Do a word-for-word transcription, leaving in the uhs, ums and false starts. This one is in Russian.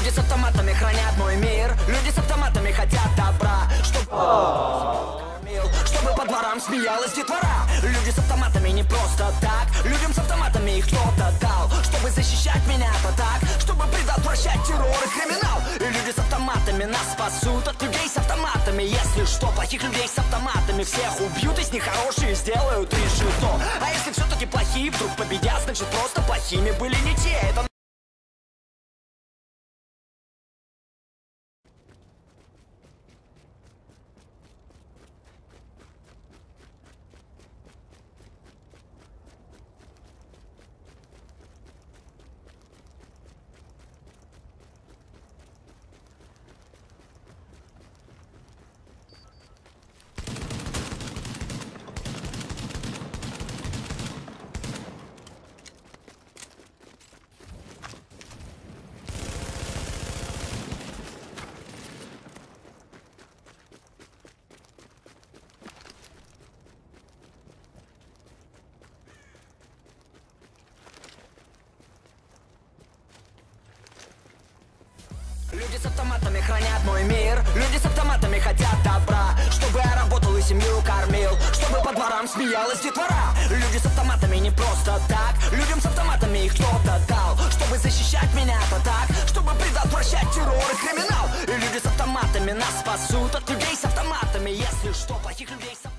Люди с автоматами хранят мой мир. Люди с автоматами хотят добра, чтобы Чтобы по дворам смеялась детвора. Люди с автоматами не просто так. Людям с автоматами их кто-то дал, чтобы защищать меня-то так, чтобы предотвращать террор и криминал. И люди с автоматами нас спасут от людей с автоматами. Если что, плохих людей с автоматами всех убьют, из них хорошие сделают решето. А если все-таки плохие вдруг победят, значит просто плохими были не те. Это Люди с автоматами хранят мой мир. Люди с автоматами хотят добра, чтобы я работал и семью кормил, чтобы по дворам смеялась детвора. Люди с автоматами не просто так. Людям с автоматами их кто-то дал, чтобы защищать меня-то так, чтобы предотвращать террор и криминал. И люди с автоматами нас спасут от людей с автоматами. Если что, плохих людей с автоматами